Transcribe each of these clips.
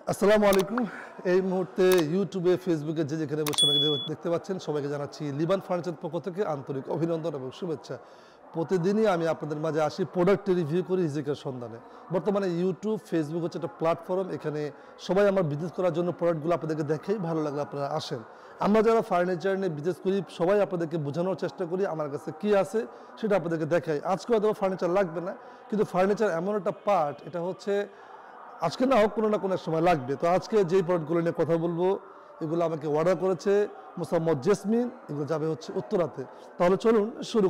আসসালামু আলাইকুম। এই মুহূর্তে ইউটিউবে, ফেসবুকে যে যেখানে বসে আমাকে দেখতে পাচ্ছেন সবাইকে জানাচ্ছি লিবান ফার্নিচার পক্ষ থেকে আন্তরিক অভিনন্দন এবং শুভেচ্ছা। প্রতিদিনই আমি আপনাদের মাঝে আসি, প্রোডাক্ট রিভিউ করি রিজিকের সন্ধানে। বর্তমানে ইউটিউব, ফেসবুক হচ্ছে একটা প্ল্যাটফর্ম, এখানে সবাই আমার বিজনেস করার জন্য প্রোডাক্টগুলো আপনাদেরকে দেখেই ভালো লাগলে আপনারা আসেন। আমরা যারা ফার্নিচার নিয়ে বিজনেস করি সবাই আপনাদেরকে বোঝানোর চেষ্টা করি আমার কাছে কী আছে সেটা আপনাদেরকে দেখাই। আজকে হয়তো ফার্নিচার লাগবে না, কিন্তু ফার্নিচার এমন একটা পার্ট, এটা হচ্ছে আজকে না হোক কোনো না কোনো সময় লাগবে। তো আজকে যেই প্রোডাক্টগুলো নিয়ে কথা বলবো এগুলো আমাকে অর্ডার করেছে মোসাম্মদ জেসমিন, এগুলো যাবে হচ্ছে উত্তরাতে। তাহলে চলুন শুরু।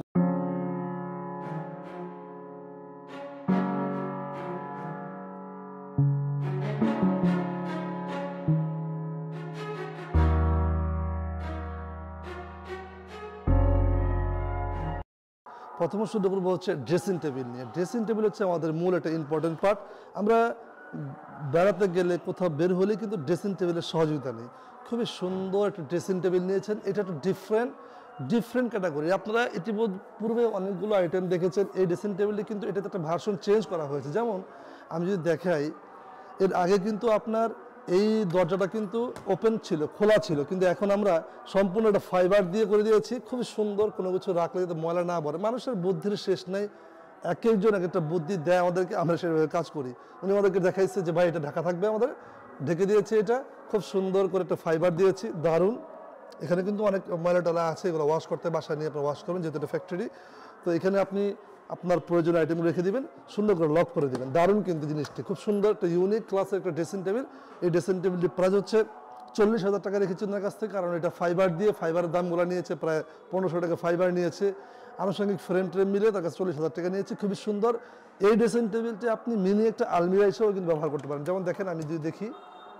প্রথমে শুরু করবো হচ্ছে ড্রেসিং টেবিল নিয়ে। ড্রেসিং টেবিল হচ্ছে আমাদের মূল একটা ইম্পর্টেন্ট পার্ট। আমরা বেড়াতে গেলে কোথাও বের হলে কিন্তু ড্রেসিং টেবিলের সহযোগিতা নেই। খুবই সুন্দর একটা ড্রেসিং টেবিল নিয়েছেন, এটা একটা ডিফারেন্ট ক্যাটাগরি। আপনারা ইতিপূর্বে অনেকগুলো আইটেম দেখেছেন। এই ড্রেসিং টেবিলটি কিন্তু এটাতে একটা ভার্সন চেঞ্জ করা হয়েছে। যেমন আমি যদি দেখাই, এর আগে কিন্তু আপনার এই দরজাটা কিন্তু ওপেন ছিল, খোলা ছিল, কিন্তু এখন আমরা সম্পূর্ণ একটা ফাইবার দিয়ে করে দিয়েছি। খুবই সুন্দর, কোনো কিছু রাখলে যাতে ময়লা না পড়ে। মানুষের বুদ্ধির শেষ নেই, এক একজন এক একটা বুদ্ধি দেয় আমাদেরকে, আমরা সেভাবে কাজ করি। উনি আমাদেরকে দেখাইছে যে ভাই এটা ঢাকা থাকবে, আমাদের ঢেকে দিয়েছে। এটা খুব সুন্দর করে একটা ফাইবার দিয়েছি, দারুণ। এখানে কিন্তু অনেক ময়লা টলা আছে, এগুলো ওয়াশ করতে বাসায় নিয়ে আপনার ওয়াশ করবেন, যেহেতু এটা ফ্যাক্টরি। তো এখানে আপনি আপনার প্রয়োজনীয় আইটেম রেখে দিবেন, সুন্দর করে লক করে দিবেন। দারুণ কিন্তু জিনিসটি খুব সুন্দর, একটা ইউনিক ক্লাসের একটা ড্রেসিং টেবিল। এই ড্রেসিং টেবিলটির প্রাইস হচ্ছে 40,000 টাকা রেখেছি ওনার কাছ থেকে, কারণ এটা ফাইবার দিয়ে, ফাইবারের দামগুলো নিয়েছে প্রায় 1500 টাকা ফাইবার নিয়েছে, আনুষঙ্গিক ফ্রেম ট্রেম মিলে তার কাছে 40,000 টাকা নিয়েছে। খুবই সুন্দর এই ড্রেসিং টেবিলটি আপনি মিনি একটা আলমিরা হিসেবেও কিন্তু ব্যবহার করতে পারেন। যেমন দেখেন, আমি যদি দেখি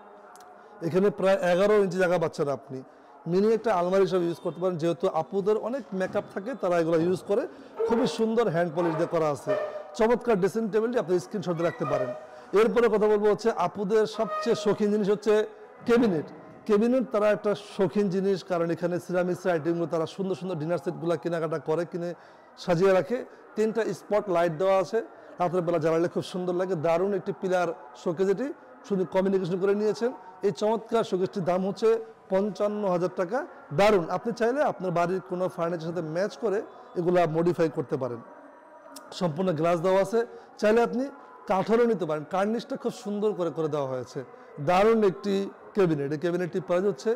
এখানে প্রায় 11 ইঞ্চি জায়গা পাচ্ছেন আপনি, মিনি একটা আলমারি হিসেবে ইউজ করতে পারেন। যেহেতু আপুদের অনেক মেকআপ থাকে, তারা এগুলো ইউজ করে। খুবই সুন্দর হ্যান্ড পলিশ দিয়ে করা আছে, চমৎকার ড্রেসিং টেবিলটি আপনি স্ক্রিনশট দিয়ে রাখতে পারেন। এরপরে কথা বলবো হচ্ছে আপুদের সবচেয়ে শৌখিন জিনিস হচ্ছে ক্যাবিনেট। তারা একটা শৌখিন জিনিস, কারণ এখানে সিরামিক্সের আইটেমগুলো তারা সুন্দর সুন্দর ডিনার সেটগুলো কেনাকাটা করে, কিনে সাজিয়ে রাখে। 3টা স্পট লাইট দেওয়া আছে, রাতের বেলা জ্বালালে খুব সুন্দর লাগে। দারুণ একটি পিলার শোকেজ, এটি শুধু কমিউনিকেশন করে নিয়েছেন। এই চমৎকার শোকেজটির দাম হচ্ছে 55,000 টাকা। দারুণ, আপনি চাইলে আপনার বাড়ির কোনো ফার্নিচারের সাথে ম্যাচ করে এগুলা মডিফাই করতে পারেন। সম্পূর্ণ গ্লাস দেওয়া আছে, চাইলে আপনি কাঠেরও নিতে পারেন। কার্নিশটা খুব সুন্দর করে করে দেওয়া হয়েছে। দারুণ একটি ক্যাবিনেট। এই ক্যাবিনেটটির প্রাইস হচ্ছে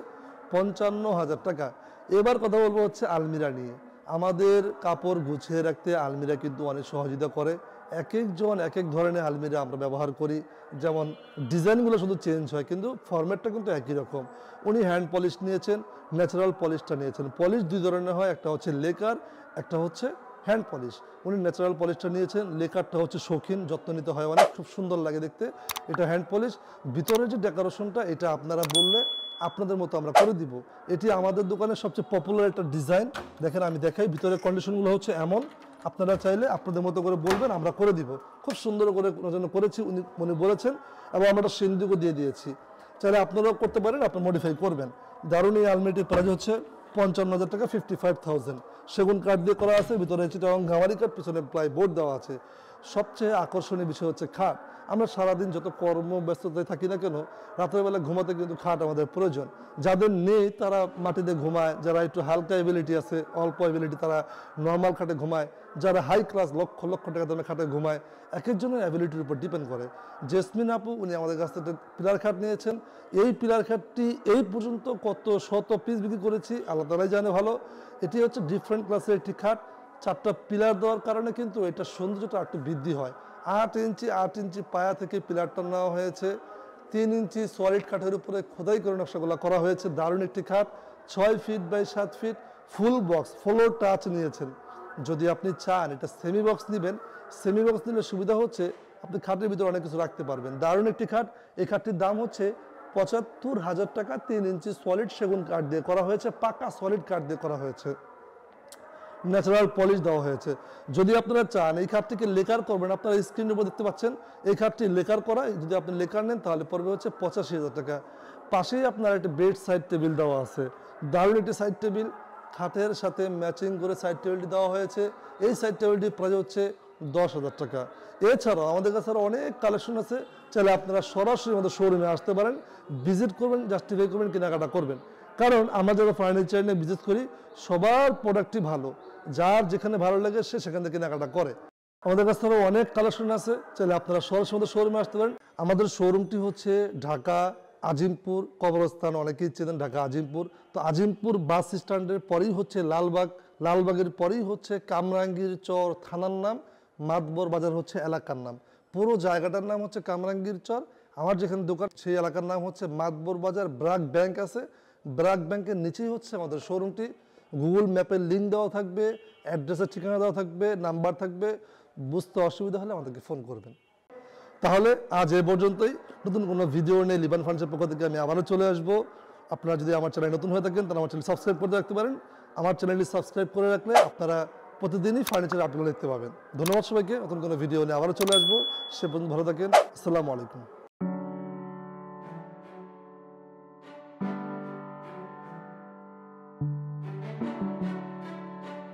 55,000 টাকা। এবার কথা বলবো হচ্ছে আলমিরা নিয়ে। আমাদের কাপড় গুছিয়ে রাখতে আলমিরা কিন্তু অনেক সহযোগিতা করে। এক একজন এক এক ধরনের আলমিরা আমরা ব্যবহার করি, যেমন ডিজাইনগুলো শুধু চেঞ্জ হয়, কিন্তু ফরম্যাটটা কিন্তু একই রকম। উনি হ্যান্ড পলিশ নিয়েছেন, ন্যাচারাল পলিশটা নিয়েছেন। পলিশ দুই ধরনের হয়, একটা হচ্ছে লেকার, একটা হচ্ছে হ্যান্ড পলিশ। উনি ন্যাচারাল পলিশটা নিয়েছেন, লেকারটা হচ্ছে শৌখিন, যত্ন নিতে হয় অনেক, খুব সুন্দর লাগে দেখতে। এটা হ্যান্ড পলিশ। ভিতরের যে ডেকোরেশনটা, এটা আপনারা বললে আপনাদের মতো আমরা করে দিব। এটি আমাদের দোকানের সবচেয়ে পপুলার একটা ডিজাইন। দেখেন, আমি দেখাই, ভিতরের কন্ডিশনগুলো হচ্ছে এমন। আপনারা চাইলে আপনাদের মতো করে বলবেন, আমরা করে দিব। খুব সুন্দর করে জন্য করেছি, উনি বলেছেন, এবং আমরা সিন্দুকও দিয়ে দিয়েছি। চাইলে আপনারাও করতে পারেন, আপনি মডিফাই করবেন। দারুণ এই আলমারিটির প্রাইস হচ্ছে 55,000 টাকা, 55,000। সেগুন কাঠ দিয়ে করা আছে, ভিতরে চিটাগং গামারি কাঠ, পিছনে প্লাই বোর্ড দেওয়া আছে। সবচেয়ে আকর্ষণীয় বিষয় হচ্ছে খাট। আমরা সারাদিন যত কর্মব্যস্ততায় থাকি না কেন, রাতের বেলা ঘুমাতে কিন্তু খাট আমাদের প্রয়োজন। যাদের নেই তারা মাটিতে ঘুমায়, যারা একটু হালকা এবিলিটি আছে, অল্প এবিলিটি, তারা নর্মাল খাটে ঘুমায়, যারা হাই ক্লাস লক্ষ লক্ষ টাকা দামের খাটে ঘুমায়। এক একজনের অ্যাবিলিটির উপর ডিপেন্ড করে। জেসমিন আপু উনি আমাদের কাছ থেকে পিলার খাট নিয়েছেন। এই পিলার খাটটি এই পর্যন্ত কত শত পিস বিক্রি করেছি আল্লাহ তাআলাই জানে ভালো। এটি হচ্ছে ডিফারেন্ট ক্লাসের একটি খাট। 4টা পিলার দেওয়ার কারণে কিন্তু এটা সৌন্দর্যটা একটু বৃদ্ধি হয়। 8 ইঞ্চি পায়া থেকে পিলারটা নেওয়া হয়েছে। 3 ইঞ্চি সলিড কাঠের উপরে খোদাই করে নকশাগুলো করা হয়েছে। দারুণ একটি খাট, 6 feet by 7 feet, full box, floor touch নিয়েছেন। যদি আপনি চান এটা সেমি বক্স নেবেন, সেমি বক্স নিলে সুবিধা হচ্ছে আপনি খাটের ভিতরে অনেক কিছু রাখতে পারবেন। দারুণ একটি খাট। এই খাটটির দাম হচ্ছে 75,000 টাকা। 3 ইঞ্চি সলিড সেগুন কাঠ দিয়ে করা হয়েছে, পাকা সলিড কাঠ দিয়ে করা হয়েছে, ন্যাচারাল পলিশ দেওয়া হয়েছে। যদি আপনারা চান এই খাটটিকে লেকার করবেন, আপনারা স্ক্রিনের উপর দেখতে পাচ্ছেন এই খাটটি লেকার করা। যদি আপনি লেকার নেন তাহলে পড়বে হচ্ছে 85,000 টাকা। পাশেই আপনার একটা বেড সাইড টেবিল দেওয়া আছে, দারুণ একটি সাইড টেবিল। খাটের সাথে ম্যাচিং করে সাইড টেবিলটি দেওয়া হয়েছে। এই সাইড টেবিলটির প্রাইস হচ্ছে 10,000 টাকা। এছাড়াও আমাদের কাছে আরও অনেক কালেকশন আছে, চাইলে আপনারা সরাসরি আমাদের শোরুমে আসতে পারেন, ভিজিট করবেন, জাস্টিফাই করবেন, কেনাকাটা করবেন। কারণ আমরা যারা ফার্নিচার নিয়ে বিজনেস করি সবার প্রোডাক্টই ভালো, যার যেখানে ভালো লাগে সে সেখান থেকে কেনাকাটা করে। আমাদের কাছে আরও অনেক কালেকশন আছে, চাইলে আপনারা সরাসরি আমাদের শোরুমে আসতে পারেন। আমাদের শোরুমটি হচ্ছে ঢাকা আজিমপুর কবরস্থান, অনেকেই চেনেন ঢাকা আজিমপুর। তো আজিমপুর বাস স্ট্যান্ডের পরেই হচ্ছে লালবাগ, লালবাগের পরেই হচ্ছে কামরাঙ্গীর চর থানার নাম, মাতবর বাজার হচ্ছে এলাকার নাম। পুরো জায়গাটার নাম হচ্ছে কামরাঙ্গীর চর। আমার যেখানে দোকান সেই এলাকার নাম হচ্ছে মাতবর বাজার। ব্রাক ব্যাংক আছে, ব্রাক ব্যাংকের নিচেই হচ্ছে আমাদের শোরুমটি। গুগল ম্যাপের লিঙ্ক দেওয়া থাকবে, অ্যাড্রেসের ঠিকানা দেওয়া থাকবে, নাম্বার থাকবে। বুঝতে অসুবিধা হলে আমাদেরকে ফোন করবেন। তাহলে আজ এ পর্যন্তই। নতুন কোনো ভিডিও নিয়ে লিবান ফার্নিচার পক্ষ থেকে আমি আবারও চলে আসবো। আপনারা যদি আমার চ্যানেল নতুন হয়ে থাকেন তাহলে আমার চ্যানেল সাবস্ক্রাইব করে রাখতে পারেন। আমার চ্যানেলটি সাবস্ক্রাইব করে রাখলে আপনারা প্রতিদিনই ফার্নিচার আপডেট দেখতে পাবেন। ধন্যবাদ সবাইকে। নতুন কোনো ভিডিও নিয়ে আবারও চলে আসবো। সে পর্যন্ত ভালো থাকেন। আসসালামু আলাইকুম।